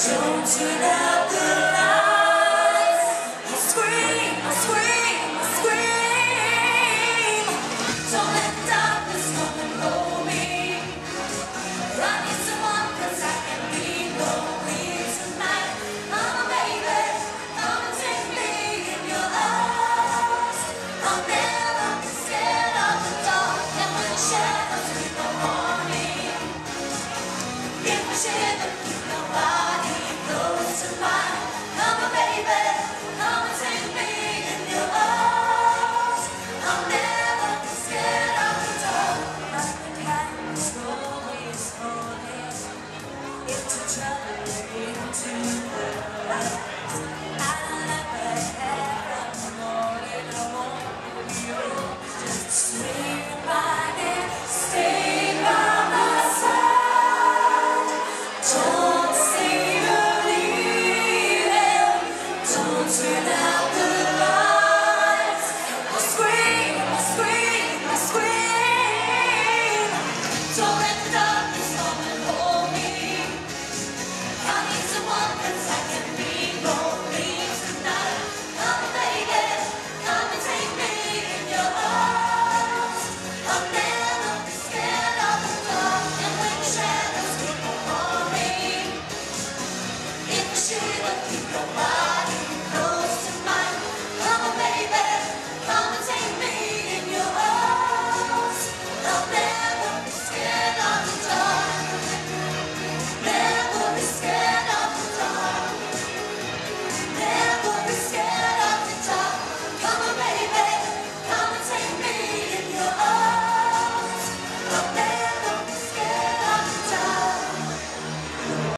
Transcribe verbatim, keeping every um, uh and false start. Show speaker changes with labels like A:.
A: Don't turn out the lights. I scream, I scream, I scream. Don't let the darkness come and hold me. I need someone 'cause I can be lonely tonight. Oh baby, come and take me in your arms. I'll never be scared of the dark and when the shadows keep on morning. If I shiver, keep my body close to mine. Come on baby, come and take me in your arms. I'll never be scared of the dark. Nothing happens slowly, slowly. It's a traveling to the light. I never had the morning. I want you just to stay by me, stay by my side. Don't say you're leaving. Don't turn out the lights. I scream, I scream, I scream. Don't let the darkness come and hold me. I need someone 'cause I can